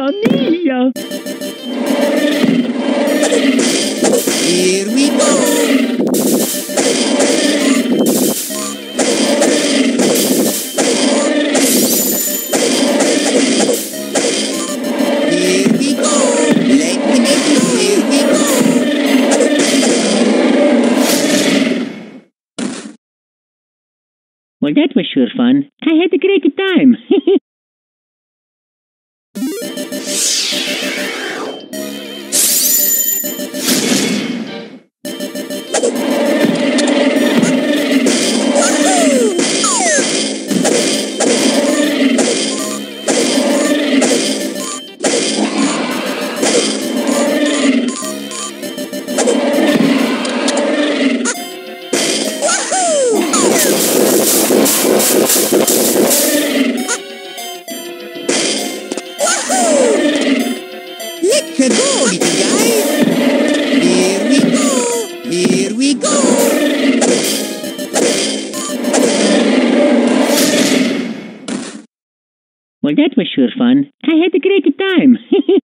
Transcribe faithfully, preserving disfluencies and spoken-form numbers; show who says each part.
Speaker 1: Mamma mia!
Speaker 2: Here we go! Here we go! Let me get you. Here we go!
Speaker 1: Well, that was sure fun. I had a great time.
Speaker 2: Let's go, little guy! Here we go! Here we go!
Speaker 1: Well, that was sure fun. I had a great time.